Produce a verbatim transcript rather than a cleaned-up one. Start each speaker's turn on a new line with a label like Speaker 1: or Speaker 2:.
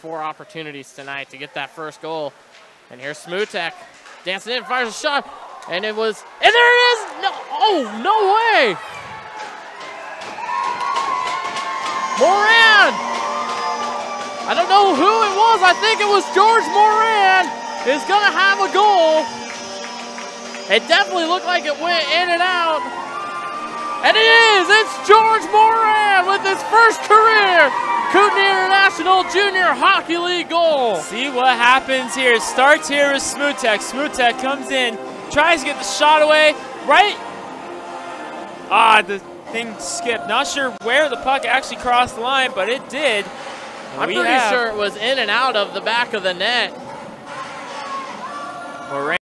Speaker 1: four opportunities tonight to get that first goal. And here's Smutek dancing in, fires a shot, and it was, and there it is! No, oh, no way! Moran! I don't know who it was, I think it was George Moran is gonna have a goal. It definitely looked like it went in and out. And it is, it's George Moran with his first career Kootenai International Junior Hockey League goal.
Speaker 2: See what happens here. It starts here with Smutek. Smutek comes in, tries to get the shot away, right? Ah, the thing skipped. Not sure where the puck actually crossed the line, but it did.
Speaker 1: I'm
Speaker 2: we
Speaker 1: pretty
Speaker 2: have
Speaker 1: sure it was in and out of the back of the net.
Speaker 2: Moran